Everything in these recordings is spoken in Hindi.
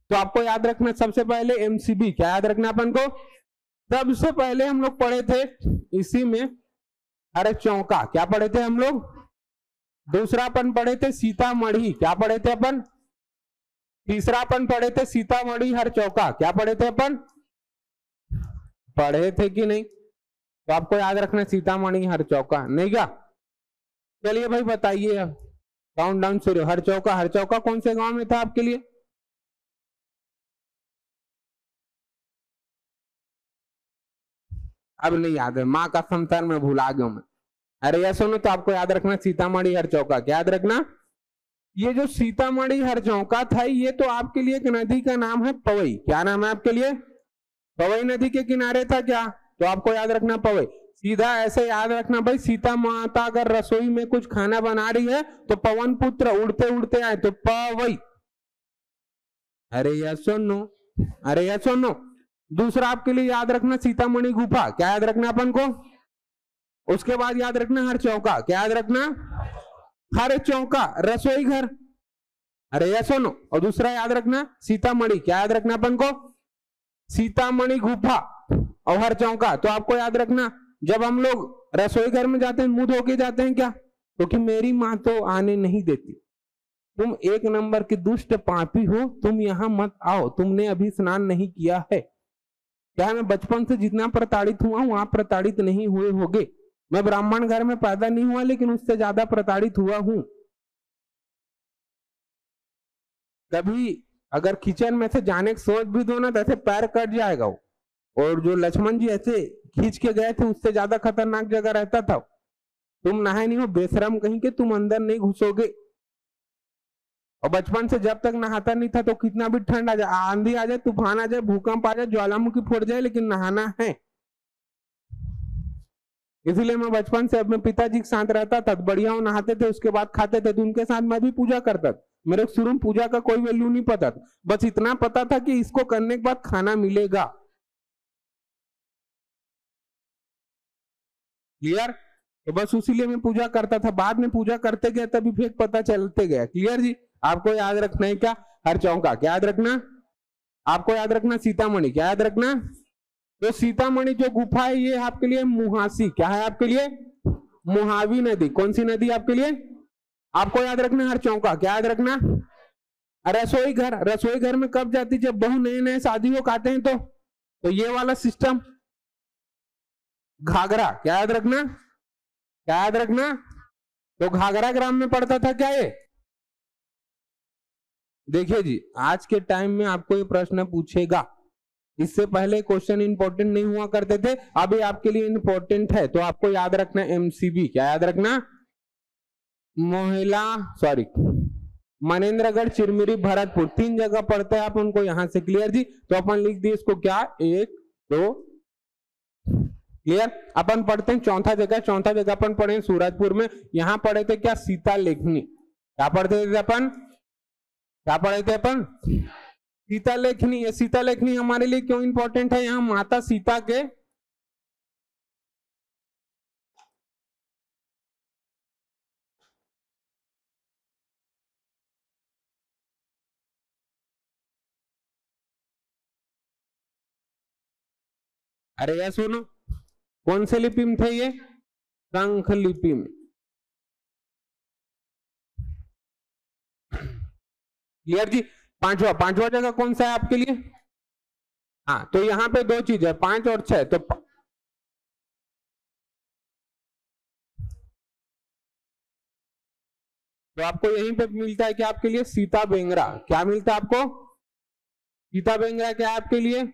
तो आपको याद रखना सबसे पहले एमसीबी, क्या याद रखना अपन को, सबसे पहले हम लोग पढ़े थे इसी में अरे चौका, क्या पढ़े थे हम लोग, दूसरा अपन पढ़े थे सीतामढ़ी, क्या पढ़े थे अपन, तीसरा अपन पढ़े थे सीतामढ़ी हर चौका, क्या पढ़े थे अपन, पढ़े थे कि नहीं, तो आपको याद रखना सीतामढ़ी हर चौका, नहीं क्या। चलिए भाई बताइए अब काउंट डाउन शुरू। हर चौका कौन से गांव में था आपके लिए, अब नहीं याद है, माँ का संसार में भुला गया मैं। अरे ये सुनो, तो आपको याद रखना सीतामढ़ी हर चौका, क्या याद रखना, ये जो सीतामढ़ी हर चौका था ये तो आपके लिए एक नदी का नाम है पवई, क्या नाम है आपके लिए, पवई नदी के किनारे था क्या, तो आपको याद रखना पवई। सीधा ऐसे याद रखना भाई, सीता माता अगर रसोई में कुछ खाना बना रही है तो पवन पुत्र उड़ते उड़ते आए तो पवई। अरे यार सुनो, अरे यार सुनो, दूसरा आपके लिए याद रखना सीतामढ़ी गुफा, क्या याद रखना अपन को, उसके बाद याद रखना हर चौका, क्या याद रखना, हर चौका रसोई घर, अरे यार सुनो, और दूसरा याद रखना सीतामढ़ी, क्या याद रखना अपन को, सीतामढ़ी गुफा और हर चौका। तो आपको याद रखना जब हम लोग रसोई घर में जाते हैं मुंह धो के जाते हैं क्या, क्योंकि मेरी माँ तो आने नहीं देती, तुम एक नंबर की दुष्ट पापी हो, तुम यहाँ मत आओ, तुमने अभी स्नान नहीं किया है। क्या मैं बचपन से जितना प्रताड़ित हुआ हूं आप प्रताड़ित नहीं हुए होगे, मैं ब्राह्मण घर में पैदा नहीं हुआ लेकिन उससे ज्यादा प्रताड़ित हुआ हूं। कभी अगर किचन में से जाने की सोच भी दो ना तो ऐसे पैर कट जाएगा वो, और जो लक्ष्मण जी ऐसे खींच के गए थे उससे ज्यादा खतरनाक जगह रहता था। तुम नहाए नहीं हो बेशरम कहीं के, तुम अंदर नहीं घुसोगे। और बचपन से जब तक नहाता नहीं था तो कितना भी ठंड आ जाए, आंधी आ जाए, तूफान आ जाए, भूकंप आ जाए, ज्वालामुखी फूट जाए, लेकिन नहाना है। इसलिए मैं बचपन से अपने पिताजी के साथ रहता था, बढ़िया वो नहाते थे उसके बाद खाते थे, तो उनके साथ मैं भी पूजा करता था। मेरे शुरू में पूजा का कोई वैल्यू नहीं पता था, बस इतना पता था कि इसको करने के बाद खाना मिलेगा। क्लियर, तो बस उसीलिए मैं पूजा करता था, बाद में पूजा करते गया तभी फिर पता चलते गया। क्लियर जी, आपको याद रखना है क्या, हर चौका, क्या याद रखना, आपको याद रखना सीतामढ़ी, क्या याद रखना, तो सीतामढ़ी जो गुफा है ये आपके लिए मुहासी, क्या है आपके लिए, मुहावी नदी, कौन सी नदी आपके लिए, आपको याद रखना हर चौका, क्या याद रखना, रसोई घर, रसोई घर में कब जाती जब बहू नए नए शादी हो आते हैं तो ये वाला सिस्टम, घाघरा, क्या याद रखना, क्या याद रखना, तो घाघरा ग्राम में पड़ता था क्या ये। देखिए जी आज के टाइम में आपको ये प्रश्न पूछेगा, इससे पहले क्वेश्चन इंपॉर्टेंट नहीं हुआ करते थे, अभी आपके लिए इंपॉर्टेंट है, तो आपको याद रखना एमसीबी, क्या याद रखना, मोहिला सॉरी मनेन्द्रगढ़, चिरमिरी, भरतपुर, 3 जगह पढ़ते हैं आप उनको यहां से। क्लियर जी, तो अपन लिख दिए इसको क्या, 1 2, क्लियर। अपन पढ़ते हैं चौथा जगह अपन पढ़े सूरजपुर में, यहां पढ़े थे क्या, सीता लेखनी, क्या पढ़ते थे अपन, क्या पढ़े थे अपन, सीता लेखनी। ये सीता लेखनी हमारे लिए क्यों इंपॉर्टेंट है, यहाँ माता सीता के अरे यार सुनो, कौन से लिपि में थे ये, शंख लिपि में। क्लियर जी, पांचवा जगह कौन सा है आपके लिए, हाँ तो यहाँ पे 2 चीज है, 5 और 6, तो आपको यहीं पे मिलता है कि आपके लिए सीता बेंगरा, क्या मिलता है आपको, सीता बेंगरा क्या है आपके लिए,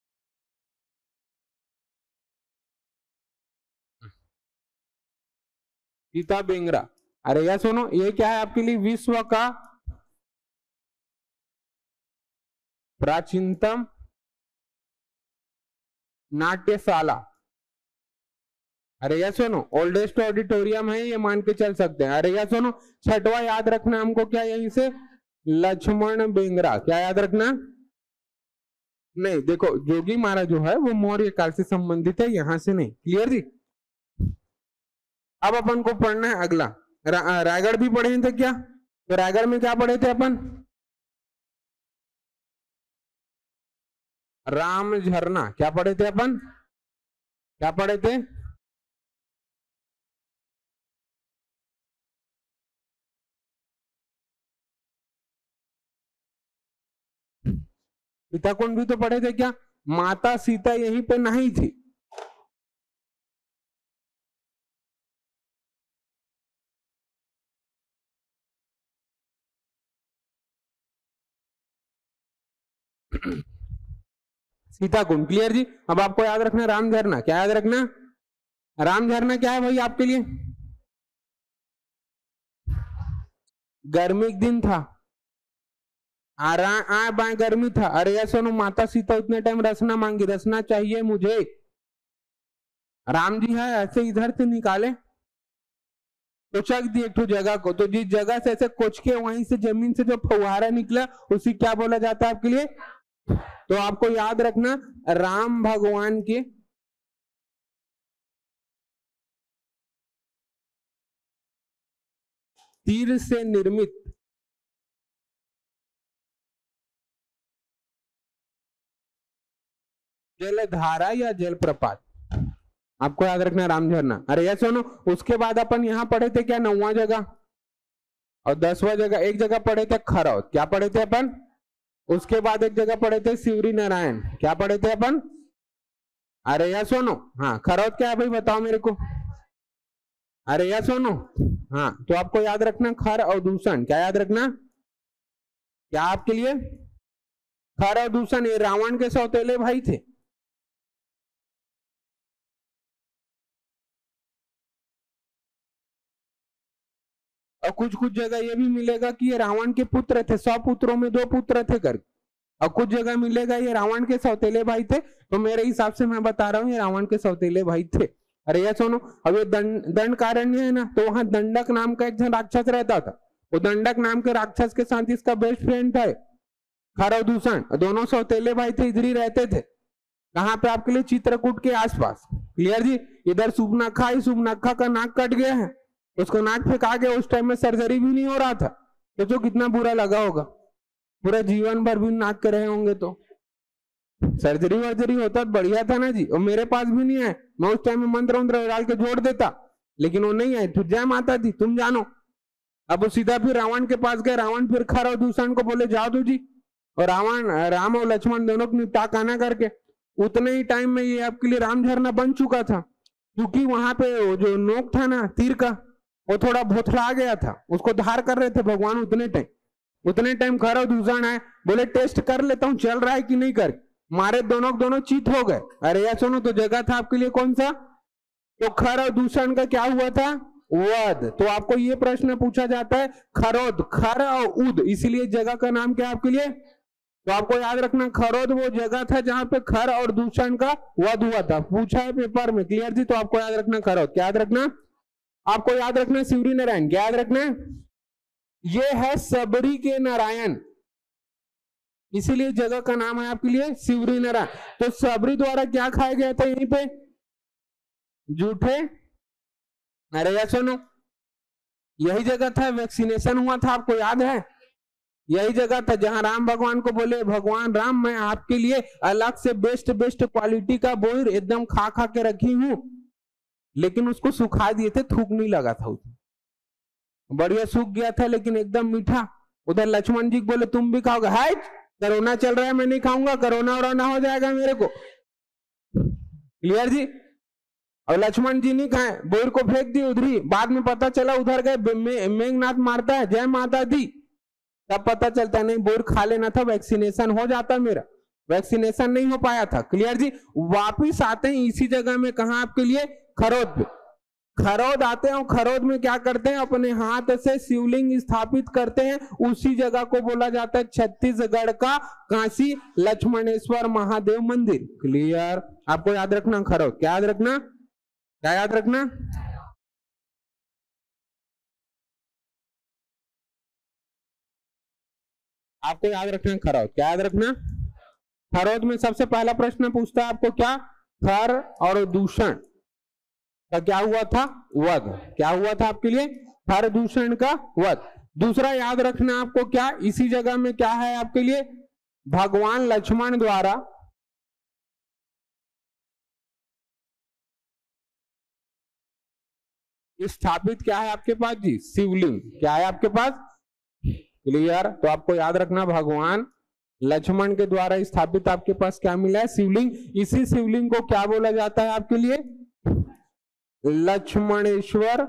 सीता बेंगरा। अरे यार सुनो, ये क्या है आपके लिए, विश्व का प्राचीनतम नाट्यशाला। अरे यार सुनो, ओल्डेस्ट ऑडिटोरियम है ये मान के चल सकते हैं। अरे यार सुनो, 6वां याद रखना हमको, क्या यहीं से लक्ष्मण बेंगरा, क्या याद रखना, नहीं देखो जोगी महाराज जो है वो मौर्य काल से संबंधित है, यहां से नहीं। क्लियर जी, अब अपन को पढ़ना है अगला, रायगढ़ भी पढ़े थे क्या, तो रायगढ़ में क्या पढ़े थे अपन, राम झरना, क्या पढ़े थे अपन, क्या पढ़े थे, सीता कुंड भी तो पढ़े थे क्या, माता सीता यहीं पे नहीं थी। सीता कुंड क्लियर जी। अब आपको याद रखना राम झरना, क्या याद रखना, राम झरना क्या है भाई आपके लिए, गर्मी के दिन था, आ बाएं गर्मी था, अरे यार सुनो, माता सीता उतने टाइम रसना मांगी, रसना चाहिए मुझे, राम जी है ऐसे इधर से निकाले तो चक दिए एक जगह को, तो जिस जगह से ऐसे कोच के वहीं से जमीन से जो फुहारा निकला उसी क्या बोला जाता है आपके लिए। तो आपको याद रखना राम भगवान के तीर से निर्मित जलधारा या जलप्रपात, आपको याद रखना राम झरना। अरे ये सुनो, उसके बाद अपन यहाँ पढ़े थे क्या 9वां जगह और 10वां जगह, एक जगह पढ़े थे खरौद, क्या पढ़े थे अपन, उसके बाद एक जगह पढ़े थे शिवरी नारायण, क्या पढ़े थे अपन, अरे यार सुनो, हाँ खरौद क्या है भाई बताओ मेरे को, अरे यार सुनो, हाँ तो आपको याद रखना खर और दूषण, क्या याद रखना, क्या आपके लिए खर और दूषण, ये रावण के सौतेले भाई थे। और कुछ कुछ जगह ये भी मिलेगा कि ये रावण के पुत्र थे, 100 पुत्रों में 2 पुत्र थे करके, और कुछ जगह मिलेगा ये रावण के सौतेले भाई थे। तो मेरे हिसाब से मैं बता रहा हूँ ये रावण के सौतेले भाई थे। अरे ये सुनो, अब ये दंडकारण्य है ना, तो वहां दंडक नाम का एक जन राक्षस रहता था, वो दंडक नाम के राक्षस के साथ इसका बेस्ट फ्रेंड था खर और दूषण, दोनों सौतेले भाई थे, इधर ही रहते थे, कहाँ पे आपके लिए चित्रकूट के आसपास, क्लियर जी। इधर सुबनखा का नाक कट गया है, उसको नाक फेंका गया, उस टाइम में सर्जरी भी नहीं हो रहा था, तो जो कितना बुरा लगा होगा, पूरा जीवन भर भी नाक के रहे होंगे, तो सर्जरी वर्जरी होता तो बढ़िया था ना जी। और मेरे पास भी नहीं आए, मैं उस टाइम में मंत्र वंत्र डाल के जोड़ देता, लेकिन वो नहीं आए, तो जय माता दी तुम जानो। अब वो सीधा फिर रावण के पास गए, रावण फिर खर और दूषण को बोले जाओ तो जी, और राम और लक्ष्मण दोनों को निपटा काना करके, उतने ही टाइम में ये आपके लिए राम झरना बन चुका था, क्योंकि वहां पे जो नोक था ना तीर का, वो थोड़ा भोथला गया था, उसको धार कर रहे थे भगवान उतने टाइम खर और दूषण है, बोले टेस्ट कर लेता हूँ चल रहा है कि नहीं कर, मारे दोनों चित हो गए। अरे यार सुनो, तो जगह था आपके लिए कौन सा, तो खर और दूषण का क्या हुआ था, वध। तो आपको ये प्रश्न पूछा जाता है खरोद, खर और उद, इसीलिए जगह का नाम क्या है आपके लिए, तो आपको याद रखना खरोद वो जगह था जहां पे खर और दूषण का वध हुआ था, पूछा है पेपर में, क्लियर जी। तो आपको याद रखना खरोद, क्या याद रखना, आपको याद रखना शिवरी नारायण, क्या याद रखना, ये है सबरी के नारायण, इसीलिए जगह का नाम है आपके लिए शिवरी नारायण। तो सबरी द्वारा क्या खाया गया था यहीं पे, जूठे, अरे यार सुनो, यही जगह था वैक्सीनेशन हुआ था, आपको याद है, यही जगह था जहां राम भगवान को बोले भगवान राम मैं आपके लिए अलग से बेस्ट क्वालिटी का बोर एकदम खा के रखी हूं, लेकिन उसको सुखा दिए थे, थूक नहीं लगा था उसमें, बढ़िया सूख गया था लेकिन एकदम मीठा। उधर लक्ष्मण जी बोले तुम भी खाओगे, हाय कोरोना चल रहा है मैं नहीं खाऊंगा, कोरोना वोरोना हो जाएगा मेरे को, क्लियर जी। और लक्ष्मण जी नहीं खाए, बोर को फेंक दी उधर ही, बाद में पता चला उधर गए मेघनाथ मारता है जय माता दी, तब पता चलता नहीं बोर खा लेना था, वैक्सीनेशन हो जाता मेरा, वैक्सीनेशन नहीं हो पाया था, क्लियर जी। वापिस आते हैं इसी जगह में, कहा आपके लिए खरोद पे, खरोद आते हैं, खरोद में क्या करते हैं, अपने हाथ से शिवलिंग स्थापित करते हैं, उसी जगह को बोला जाता है छत्तीसगढ़ का काशी लक्ष्मणेश्वर महादेव मंदिर, क्लियर। आपको याद रखना खरोद, क्या याद रखना, क्या याद रखना, आपको याद रखना खरोद, क्या याद रखना, खरोद में सबसे पहला प्रश्न पूछता है आपको क्या, खर और दूषण का क्या हुआ था, वध, क्या हुआ था आपके लिए, खर दूषण का वध। दूसरा याद रखना आपको क्या, इसी जगह में क्या है आपके लिए, भगवान लक्ष्मण द्वारा स्थापित क्या है आपके पास जी, शिवलिंग। क्या है आपके पास, क्लियर। तो आपको याद रखना भगवान लक्ष्मण के द्वारा स्थापित आपके पास क्या मिला है, शिवलिंग। इसी शिवलिंग को क्या बोला जाता है आपके लिए, लक्ष्मणेश्वर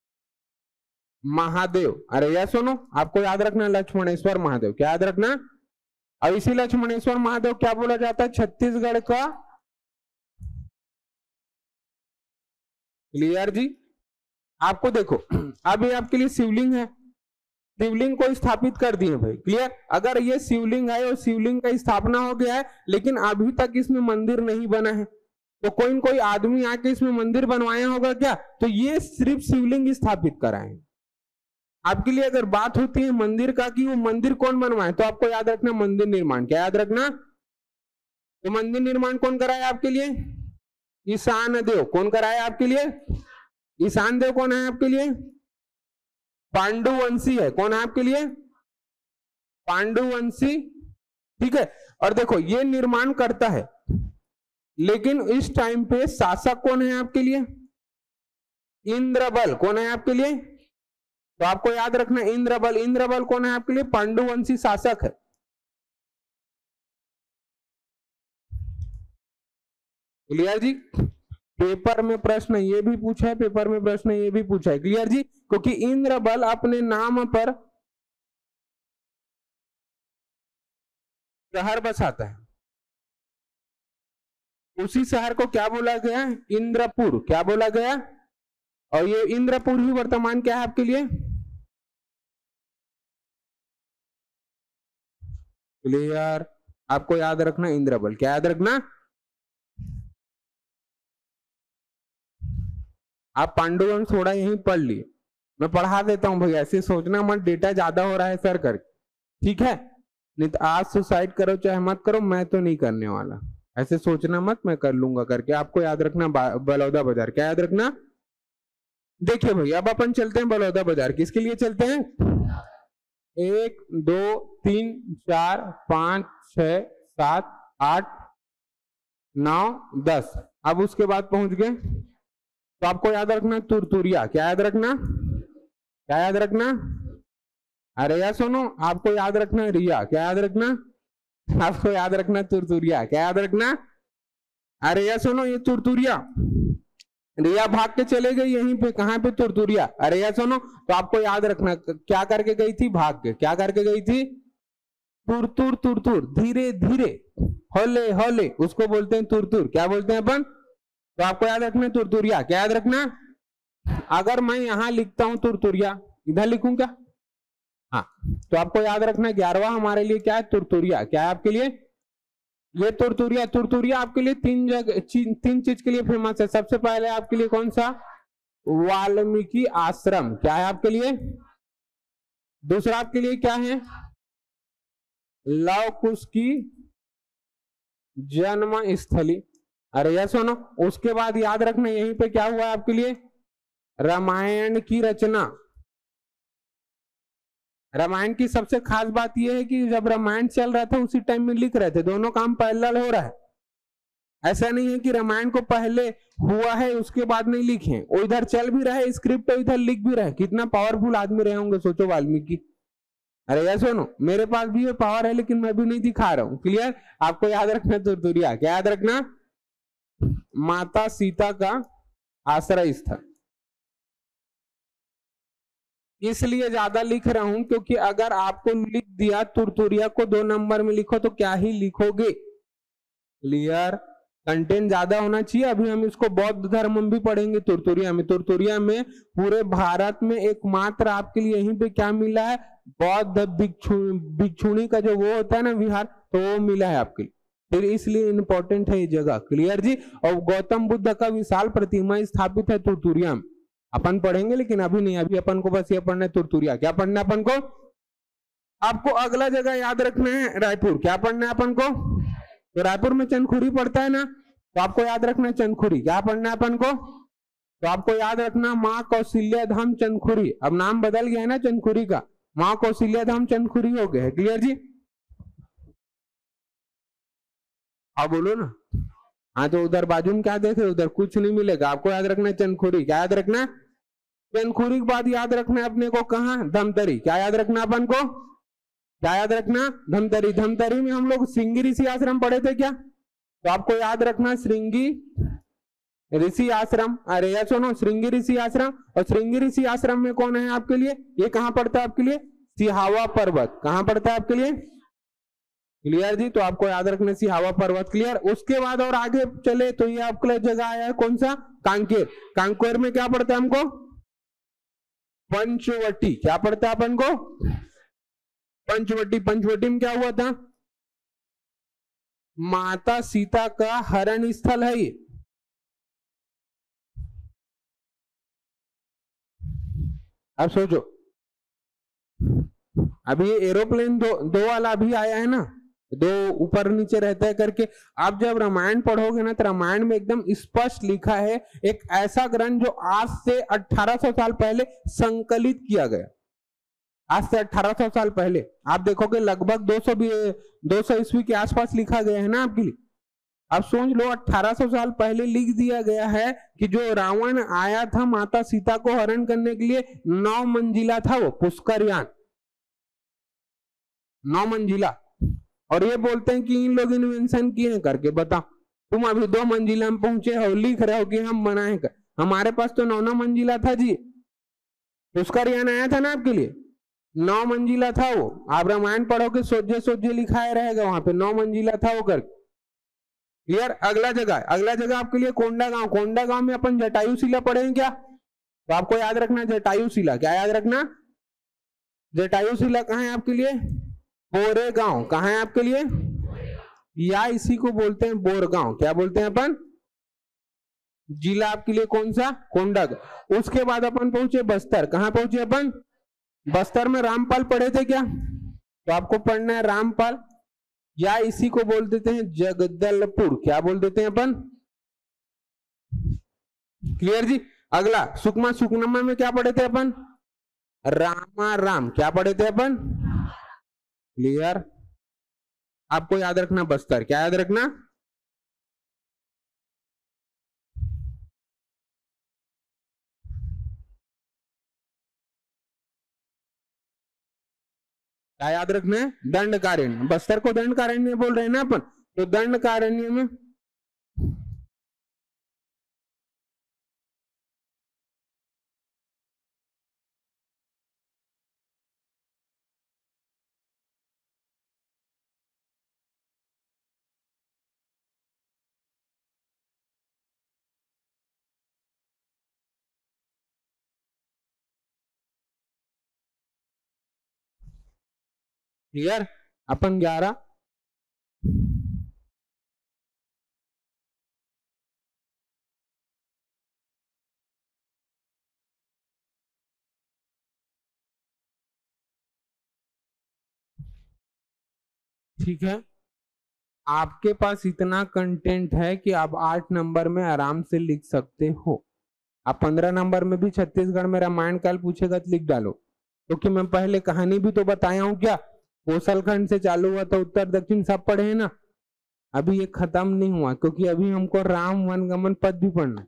महादेव। अरे यह सुनो, आपको याद रखना लक्ष्मणेश्वर महादेव, क्या याद रखना। और इसी लक्ष्मणेश्वर महादेव क्या बोला जाता है, छत्तीसगढ़ का, क्लियर जी। आपको देखो अब ये आपके लिए शिवलिंग है, शिवलिंग को स्थापित कर दिए भाई, क्लियर। अगर ये शिवलिंग है और शिवलिंग का स्थापना हो गया है लेकिन अभी तक इसमें मंदिर नहीं बना है, तो कोई न कोई आदमी आके इसमें मंदिर बनवाया होगा क्या, तो ये सिर्फ शिवलिंग स्थापित कराए। आपके लिए अगर बात होती है मंदिर का कि वो मंदिर कौन बनवाए, तो आपको याद रखना मंदिर निर्माण। क्या याद रखना, तो मंदिर निर्माण कौन कराया आपके लिए, ईशान देव। कौन कराया आपके लिए, ईशान देव। कौन है आपके लिए, पांडुवंशी है। कौन है आपके लिए, पांडुवंशी, ठीक है। और देखो ये निर्माण करता है, लेकिन इस टाइम पे शासक कौन है आपके लिए, इंद्रबल। कौन है आपके लिए, तो आपको याद रखना इंद्रबल। इंद्रबल कौन है आपके लिए, पांडुवंशी शासक है। क्लियर जी। पेपर में प्रश्न ये भी पूछा है, पेपर में प्रश्न ये भी पूछा है, क्लियर जी। क्योंकि इंद्रबल अपने नाम पर शहर बसाता है, उसी शहर को क्या बोला गया, इंद्रपुर। क्या बोला गया, और ये इंद्रपुर ही वर्तमान क्या है आपके लिए, क्लियर। आपको याद रखना इंद्रबल। क्या याद रखना, आप पांडुवंश थोड़ा यहीं पढ़ लिए, मैं पढ़ा देता हूं भाई, ऐसे सोचना मत डेटा ज्यादा हो रहा है सर करके, ठीक है। नहीं तो आज सुसाइड करो चाहे मत करो, मैं तो नहीं करने वाला। ऐसे सोचना मत मैं कर लूंगा करके। आपको याद रखना बलौदा बाजार। क्या याद रखना, देखिए भाई अब अपन चलते हैं बलौदा बाजार। किसके लिए चलते हैं, 1 2 3 4 5 6 7 8 9 10। अब उसके बाद पहुंच गए, तो आपको याद रखना तुरतुरिया। क्या याद रखना, क्या याद रखना, अरे यार सुनो, आपको याद रखना रिया। क्या याद रखना, आपको याद रखना तुरतुरिया। क्या याद रखना, अरे यार सुनो, ये तुरतुरिया, रिया भाग के चले गई यहीं पे, कहां पे, तुरतुरिया। अरे यार सुनो, तो आपको याद रखना क्या करके गई थी, भाग के। क्या करके गई थी, तुरतुर तुरतुर, धीरे धीरे, होले होले, उसको बोलते हैं तुरतुर। क्या बोलते हैं अपन, तो आपको याद रखना तुरतुरिया। क्या याद रखना, अगर मैं यहां लिखता हूं तुरतुरिया, इधर लिखूं क्या, हाँ, तो आपको याद रखना 11वां हमारे लिए क्या है, तुरतुरिया। क्या है आपके लिए, ये तुरतुरिया। तुरतुरिया आपके लिए तीन चीज के लिए फेमस है। सबसे पहले आपके लिए कौन सा, वाल्मीकि आश्रम। क्या है आपके लिए, दूसरा आपके लिए क्या है, लव कुश की जन्म स्थली। अरे यह सुनो, उसके बाद याद रखना यहीं पे क्या हुआ आपके लिए, रामायण की रचना। रामायण की सबसे खास बात यह है कि जब रामायण चल रहा था उसी टाइम में लिख रहे थे, दोनों काम पैरेलल हो रहा है। ऐसा नहीं है कि रामायण को पहले हुआ है उसके बाद नहीं लिखे, वो इधर चल भी रहा है स्क्रिप्ट, इधर लिख भी रहा है। कितना पावरफुल आदमी रहे होंगे सोचो वाल्मीकि। अरे यार सुनो, मेरे पास भी ये पावर है लेकिन मैं भी नहीं दिखा रहा हूं, क्लियर। आपको याद रखना तुरतुरिया। क्या याद रखना, माता सीता का आश्रय स्थल। इसलिए ज्यादा लिख रहा हूं क्योंकि अगर आपको लिख दिया तुरतुरिया को 2 नंबर में लिखो तो क्या ही लिखोगे, क्लियर। कंटेंट ज्यादा होना चाहिए। अभी हम इसको बौद्ध धर्म में भी पढ़ेंगे तुरतुरिया में। तुरतुरिया में पूरे भारत में एकमात्र आपके लिए यहीं पे क्या मिला है, बौद्ध भिक्षुणी का जो वो होता है ना विहार, तो वो मिला है आपके लिए, फिर इसलिए इंपॉर्टेंट है ये जगह, क्लियर जी। और गौतम बुद्ध का विशाल प्रतिमा स्थापित है तुरतुरिया में। अपन पढ़ेंगे लेकिन अभी नहीं, अभी अपन को बस ये पढ़ना है तुरतुरिया। क्या पढ़ना है अपन को, आपको अगला जगह याद रखना है रायपुर। क्या पढ़ना है अपन को, तो रायपुर में चंदखुरी पड़ता है ना, तो आपको याद रखना है चंदखुरी। क्या पढ़ना है अपन को, तो आपको याद रखना माँ कौशल्या धाम चंदखुरी। अब नाम बदल गया है ना चंदखुरी का, माँ कौशल्या धाम चंदखुरी हो गया है, क्लियर जी। हाँ बोलो ना, हाँ तो उधर बाजू में क्या देख रहे हो, उधर कुछ नहीं मिलेगा। आपको याद रखना चंदखुरी। क्या याद रखना, चंदखुरी के बाद याद रखना है अपने को कहाँ, धमतरी। क्या याद रखना अपन को, क्या याद रखना, धमतरी। धमतरी में हम लोग श्रृंगी ऋषि आश्रम पढ़े थे क्या, तो आपको याद रखना श्रृंगी ऋषि आश्रम। अरे या सुनो, श्रृंगी ऋषि आश्रम। और श्रृंगी ऋषि आश्रम में कौन है आपके लिए, ये कहाँ पड़ता है आपके लिए, सिहावा पर्वत। कहाँ पड़ता है आपके लिए, क्लियर जी। तो आपको याद रखना सिहावा पर्वत, क्लियर। उसके बाद और आगे चले तो ये आपके लिए जगह आया है कौन सा, कांकेर। कांकेर में क्या पड़ता है हमको, पंचवटी। क्या पड़ता है अपन को, पंचवटी। पंचवटी में क्या हुआ था, माता सीता का हरण स्थल है ये। अब सोचो, अभी ये एरोप्लेन दो वाला अभी आया है ना, दो ऊपर नीचे रहता है करके। आप जब रामायण पढ़ोगे ना तो रामायण में एकदम स्पष्ट लिखा है एक ऐसा ग्रंथ जो आज से 1800 साल पहले संकलित किया गया। आज से 1800 साल पहले आप देखोगे लगभग 200 ईस्वी के आसपास लिखा गया है ना आपके लिए। अब सोच लो 1800 साल पहले लिख दिया गया है कि जो रावण आया था माता सीता को हरण करने के लिए, 9 मंजिला था वो पुष्करयान, 9 मंजिला। और ये बोलते हैं कि इन लोग इन्वेंशन किए हैं करके। बताओ, तुम अभी 2 मंजिला में पहुंचे हो, लिख रहे हो कि हम बनाए कर। हमारे पास तो 9 मंजिला था जी, पुष्करयान आया था ना आपके लिए, 9 मंजिला था वो। आप रामायण पढ़ोगे सोचे सोचे लिखाया रहेगा वहां पे 9 मंजिला था वो करके, क्लियर। अगला जगह आपके लिए कोंडागांव। कोंडागांव में अपन जटायु शिला पढ़ेंगे क्या, तो आपको याद रखना जटायु शिला। क्या याद रखना, जटायु शिला कहाँ है आपके लिए, बोरेगांव। कहाँ है आपके लिए, या इसी को बोलते हैं बोरगांव। क्या बोलते हैं अपन, जिला आपके लिए कौन सा, कोंडागांव। उसके बाद अपन पहुंचे बस्तर। कहाँ पहुंचे अपन, बस्तर में रामपाल पढ़े थे क्या, तो आपको पढ़ना है रामपाल, या इसी को बोल देते हैं जगदलपुर। क्या बोल देते हैं अपन, क्लियर जी। अगला सुकमा। सुकमा में क्या पढ़े थे अपन, रामाराम। क्या पढ़े थे अपन, क्लियर। आपको याद रखना बस्तर। क्या याद रखना, क्या याद रखना है, दंडकारण्य। बस्तर को दंडकारण्य बोल रहे हैं ना अपन, तो दंडकारण्य में क्लियर। अपन 11 ठीक है। आपके पास इतना कंटेंट है कि आप 8 नंबर में आराम से लिख सकते हो। आप 15 नंबर में भी छत्तीसगढ़ में रामायण काल पूछेगा तो लिख डालो, क्योंकि मैं पहले कहानी भी तो बताया हूं क्या, कोसलखंड से चालू हुआ तो उत्तर दक्षिण सब पढ़े हैं ना। अभी ये खत्म नहीं हुआ, क्योंकि अभी हमको राम वनगमन पद भी पढ़ना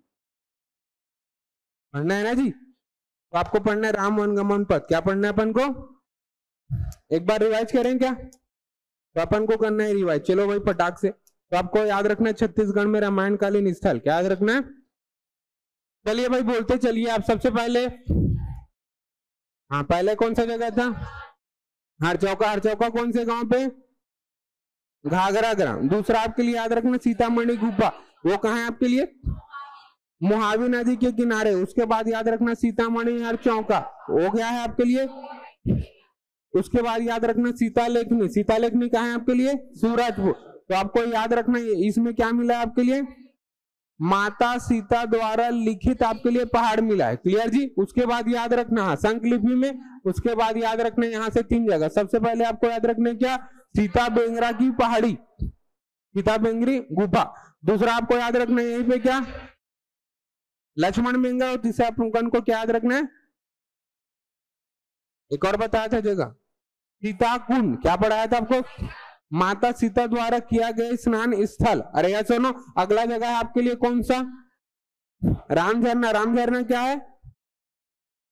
है ना जी। तो आपको पढ़ना है राम वनगमन पद। क्या पढ़ना है अपन को, एक बार रिवाइज करें क्या, तो अपन को करना है रिवाइज। चलो भाई फटाक से। तो आपको याद रखना है छत्तीसगढ़ में रामायण कालीन स्थल। क्या याद रखना है, चलिए भाई बोलते चलिए आप। सबसे पहले हाँ, पहले कौन सा जगह था, हरचौका। हरचौका कौन से गांव पे, घाघरा ग्राम। दूसरा आपके लिए याद रखना सीतामढ़ी गुफा, वो कहाँ है आपके लिए, मोहावी नदी के किनारे। उसके बाद याद रखना सीतामढ़ी हरचौका, वो क्या है आपके लिए। उसके बाद याद रखना सीता लेखनी। सीता लेखनी कहाँ है आपके लिए, सूरजपुर। तो आपको याद रखना इसमें क्या मिला आपके लिए, माता सीता द्वारा लिखित आपके लिए पहाड़ मिला है, क्लियर जी। उसके बाद याद रखना संकलिपि में। उसके बाद याद रखना यहाँ से 3 जगह। सबसे पहले आपको याद रखना क्या, सीता बेंगरा की पहाड़ी, सीता बेंगरी गुफा। दूसरा आपको याद रखना यहीं पे क्या, लक्ष्मण बेंगरा। और तीसरा अपन को क्या याद रखना है, एक और बताया था जगह, सीता कुंड। क्या पढ़ाया था आपको, माता सीता द्वारा किया गया स्नान स्थल। अरे यार सुनो, अगला जगह है आपके लिए कौन सा, राम झरना। राम झरना क्या है,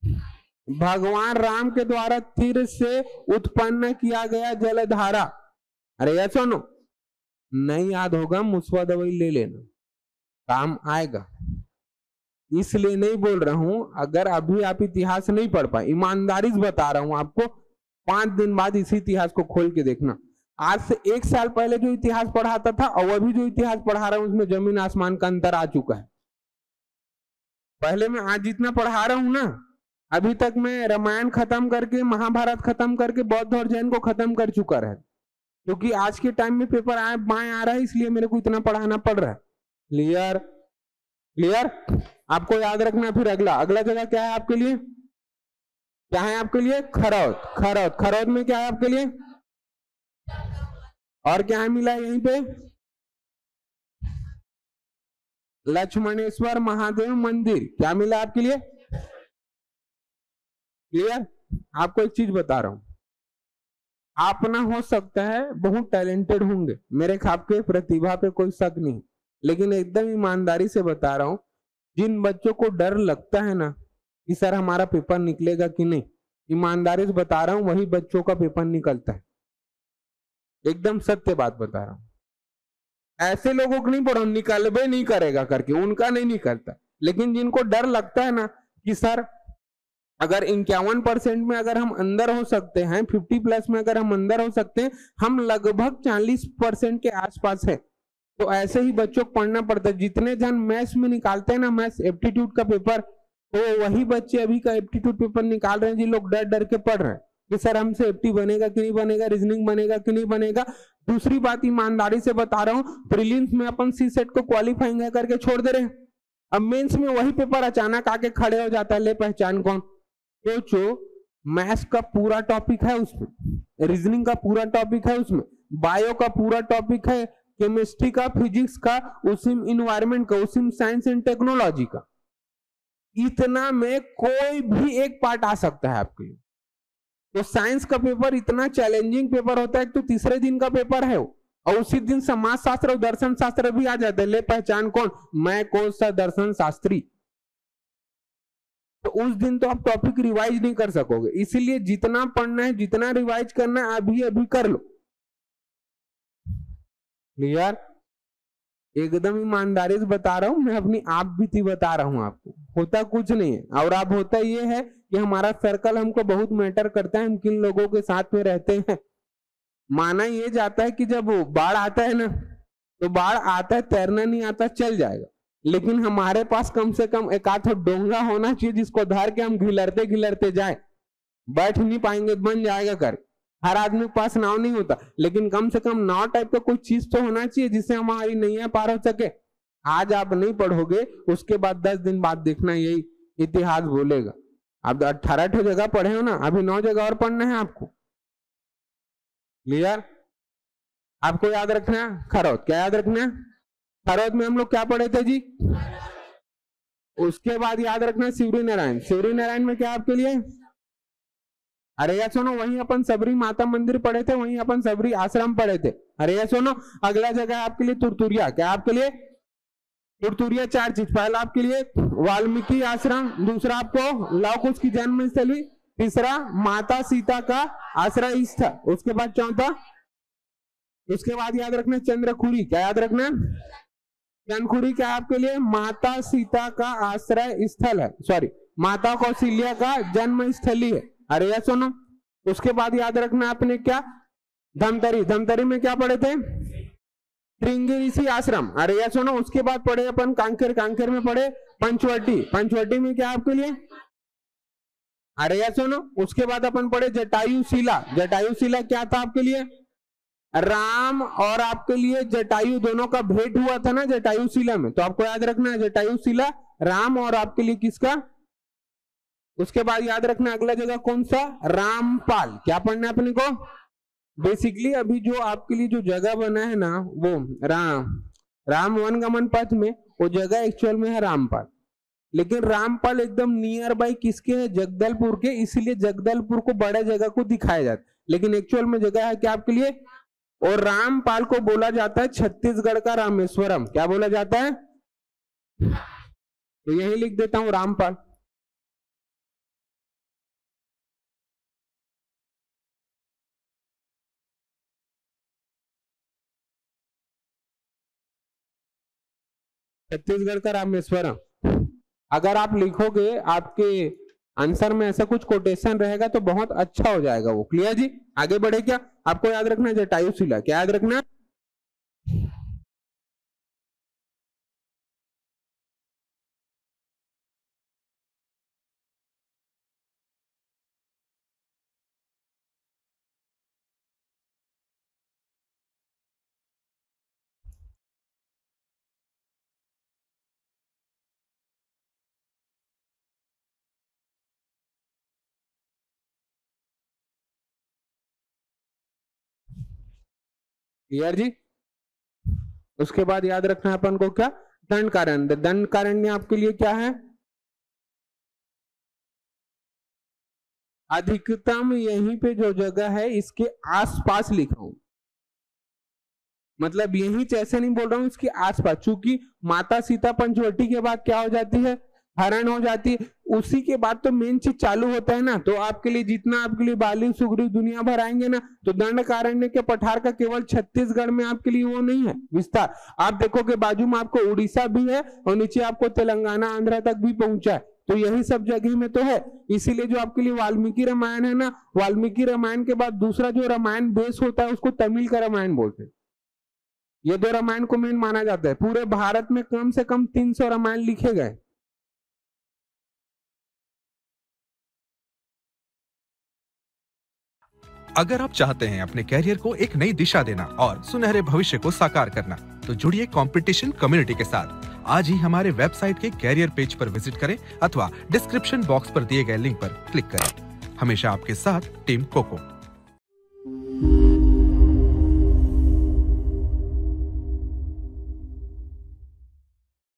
भगवान राम के द्वारा तीर से उत्पन्न किया गया जलधारा। अरे ये सुनो, नहीं याद होगा मुस्वा दवाई ले लेना, काम आएगा। इसलिए नहीं बोल रहा हूं, अगर अभी आप इतिहास नहीं पढ़ पाए, ईमानदारी से बता रहा हूं आपको, 5 दिन बाद इसी इतिहास को खोल के देखना। आज से 1 साल पहले जो इतिहास पढ़ाता था और अभी जो इतिहास पढ़ा रहा हूं उसमें जमीन आसमान का अंतर आ चुका है। पहले मैं आज जितना पढ़ा रहा हूं ना, अभी तक मैं रामायण खत्म करके, महाभारत खत्म करके, बौद्ध और जैन को खत्म कर चुका है, क्योंकि आज के टाइम में पेपर बाएं आ रहा है, इसलिए मेरे को इतना पढ़ाना पड़ रहा है। क्लियर? क्लियर? आपको याद रखना। फिर अगला जगह क्या है आपके लिए? क्या है आपके लिए? खरौद। खरौद, खरौद में क्या है आपके लिए? और क्या है मिला यहीं पे? लक्ष्मणेश्वर महादेव मंदिर। क्या मिला आपके लिए? क्लियर? आपको एक चीज बता रहा हूं, आप ना हो सकता है बहुत टैलेंटेड होंगे, मेरे आपके प्रतिभा पे कोई शक नहीं, लेकिन एकदम ईमानदारी से बता रहा हूं, जिन बच्चों को डर लगता है ना कि सर हमारा पेपर निकलेगा कि नहीं, ईमानदारी से बता रहा हूं वही बच्चों का पेपर निकलता है। एकदम सत्य बात बता रहा हूं। ऐसे लोगों को नहीं पढ़ो निकलबे नहीं करेगा करके, उनका नहीं निकलता। लेकिन जिनको डर लगता है ना कि सर अगर 51% में अगर हम अंदर हो सकते हैं, 50+ में अगर हम अंदर हो सकते हैं, हम लगभग 40% के आसपास है, तो ऐसे ही बच्चों को पढ़ना पड़ता है। जितने जन मैथ्स में निकालते हैं ना, मैथ्स एप्टीट्यूड का पेपर, तो वही बच्चे अभी का एप्टीट्यूड पेपर निकाल रहे हैं जिन लोग डर डर के पढ़ रहे हैं कि सर हमसे एप्टी बनेगा कि नहीं बनेगा, रीजनिंग बनेगा कि नहीं बनेगा। दूसरी बात ईमानदारी से बता रहा हूँ, प्रीलिम्स में अपन सी सेट को क्वालिफाइंग करके छोड़ दे रहे हैं, अब मेंस में वही पेपर अचानक आके खड़े हो जाता है, ले पहचान कौन। सोचो, मैथ्स का पूरा टॉपिक है उसमें, रीजनिंग का पूरा टॉपिक है उसमें, बायो का पूरा टॉपिक है, केमिस्ट्री का, फिजिक्स का, उसी इन्वायरमेंट का, उसी साइंस एंड टेक्नोलॉजी का। इतना में कोई भी एक पार्ट आ सकता है आपके लिए। तो साइंस का पेपर इतना चैलेंजिंग पेपर होता है, तो तीसरे दिन का पेपर है वो, और उसी दिन समाज शास्त्र और दर्शन शास्त्र भी आ जाता है, ले पहचान कौन, मैं कौन सा दर्शन शास्त्री। तो उस दिन तो आप टॉपिक रिवाइज नहीं कर सकोगे, इसीलिए जितना पढ़ना है, जितना रिवाइज करना है, अभी अभी कर लो। क्लियर? एकदम ईमानदारी से बता रहा हूं, मैं अपनी आप बीती बता रहा हूं आपको, होता कुछ नहीं है। और अब होता ये है कि हमारा सर्कल हमको बहुत मैटर करता है, हम किन लोगों के साथ में रहते हैं। माना ये जाता है कि जब बाढ़ आता है ना, तो बाढ़ आता है, तैरना नहीं आता चल जाएगा, लेकिन हमारे पास कम से कम एक आध डोंगा होना चाहिए जिसको धर के हम घिलरते घिलरते जाए। बैठ नहीं पाएंगे, बन जाएगा कर। हर आदमी के पास नाव नहीं होता, लेकिन कम से कम नाव टाइप का कोई चीज तो होना चाहिए जिससे हमारी नैया पार हो सके। आज आप नहीं पढ़ोगे, उसके बाद 10 दिन बाद देखना यही इतिहास बोलेगा। आप 18 जगह पढ़े हो ना, अभी 9 जगह और पढ़ना है आपको। क्लियर? आपको याद रखना है खरौद। क्या याद रखना है? खरौद में हम लोग क्या पढ़े थे जी? उसके बाद याद रखना शिवरी नारायण। शिवरी नारायण में क्या आपके लिए? अरे यार सुनो, वहीं अपन सबरी माता मंदिर पढ़े थे, वहीं अपन सबरी आश्रम पढ़े थे। अरे यार सुनो, अगला जगह आपके लिए तुरतुरिया। क्या आपके लिए? तुरतुरिया 4 चीज। पहला आपके लिए वाल्मीकि आश्रम, दूसरा आपको लव कुश की जन्मस्थली, तीसरा माता सीता का आश्रय स्थल, उसके बाद चौथा, उसके बाद याद रखना चंद्रखुरी। क्या याद रखना? चंद्रखुरी क्या आपके लिए? माता सीता का आश्रय स्थल है, सॉरी माता कौशल्या का जन्म स्थली है। अरे यार सुनो, उसके बाद याद रखना आपने क्या? धमतरी। धमतरी में क्या पढ़े थे? श्रृंगी ऋषि आश्रम। अरे यार सुनो, उसके बाद पढ़े अपन कांकेर। कांकेर में पढ़े पंचवटी। पंचवटी में क्या आपके लिए? अरे यार सुनो, उसके बाद अपन पढ़े जटायु शिला। जटायु शिला क्या था आपके लिए? राम और आपके लिए जटायु दोनों का भेंट हुआ था ना जटायु शिला में, तो आपको याद रखना है जटायु शिला राम और आपके लिए किसका। उसके बाद याद रखना अगला जगह कौन सा? रामपाल। क्या पढ़ना है अपने को? बेसिकली अभी जो आपके लिए जो जगह बना है ना, वो राम वनगमन पथ में वो जगह एक्चुअल में है रामपाल, लेकिन रामपाल एकदम नियर बाई किसके है? जगदलपुर के, इसीलिए जगदलपुर को बड़े जगह को दिखाया जाता है, लेकिन एक्चुअल में जगह है क्या आपके लिए? और रामपाल को बोला जाता है छत्तीसगढ़ का रामेश्वरम। क्या बोला जाता है? तो यही लिख देता हूं रामपाल। छत्तीसगढ़ का रामेश्वरम। अगर आप लिखोगे आपके आंसर में ऐसा कुछ कोटेशन रहेगा तो बहुत अच्छा हो जाएगा वो। क्लियर जी? आगे बढ़े क्या? आपको याद रखना जटायुशिला, क्या याद रखना? क्लियर जी? उसके बाद याद रखना है अपन को क्या? दंडकारण्य। दंडकारण्य आपके लिए क्या है? अधिकतम यहीं पे जो जगह है इसके आसपास लिखा हूं, मतलब यहीं ऐसे नहीं बोल रहा हूं, इसके आसपास। चूंकि माता सीता पंचवटी के बाद क्या हो जाती है? हरण हो जाती है। उसी के बाद तो मेन चीज चालू होता है ना। तो आपके लिए जितना आपके लिए बाली सुग्रीव दुनिया भर आएंगे ना, तो दंडकारण्य के पठार का केवल छत्तीसगढ़ में आपके लिए वो नहीं है विस्तार। आप देखोगे बाजू में आपको उड़ीसा भी है और नीचे आपको तेलंगाना आंध्रा तक भी पहुंचा है। तो यही सब जगह में तो है। इसीलिए जो आपके लिए वाल्मीकि रामायण है ना, वाल्मीकि रामायण के बाद दूसरा जो रामायण बेस होता है उसको तमिल का रामायण बोलते हैं। ये दो रामायण को मेन माना जाता है। पूरे भारत में कम से कम 300 रामायण लिखे गए। अगर आप चाहते हैं अपने कैरियर को एक नई दिशा देना और सुनहरे भविष्य को साकार करना, तो जुड़िए कंपटीशन कम्युनिटी के साथ। आज ही हमारे वेबसाइट के कैरियर पेज पर विजिट करें अथवा डिस्क्रिप्शन बॉक्स पर दिए गए लिंक पर क्लिक करें। हमेशा आपके साथ टीम कोको।